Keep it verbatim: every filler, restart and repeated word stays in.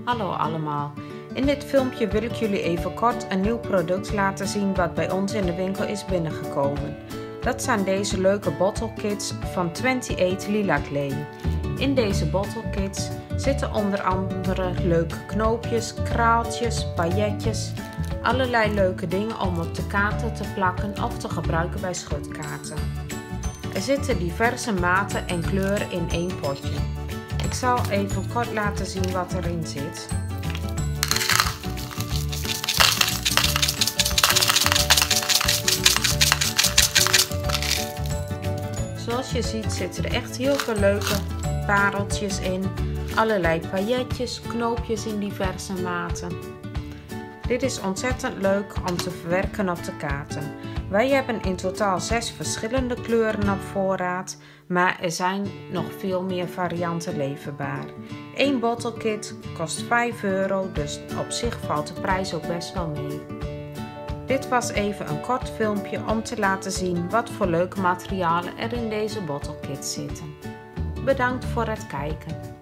Hallo allemaal. In dit filmpje wil ik jullie even kort een nieuw product laten zien wat bij ons in de winkel is binnengekomen. Dat zijn deze leuke bottle kits van twenty-eight Lilac Lane. In deze bottle kits zitten onder andere leuke knoopjes, kraaltjes, pailletjes, allerlei leuke dingen om op de kaarten te plakken of te gebruiken bij schutkaarten. Er zitten diverse maten en kleuren in één potje. Ik zal even kort laten zien wat erin zit. Zoals je ziet zitten er echt heel veel leuke pareltjes in, allerlei pailletjes, knoopjes in diverse maten. Dit is ontzettend leuk om te verwerken op de kaarten. Wij hebben in totaal zes verschillende kleuren op voorraad, maar er zijn nog veel meer varianten leverbaar. Eén bottle kit kost vijf euro, dus op zich valt de prijs ook best wel mee. Dit was even een kort filmpje om te laten zien wat voor leuke materialen er in deze bottle kit zitten. Bedankt voor het kijken.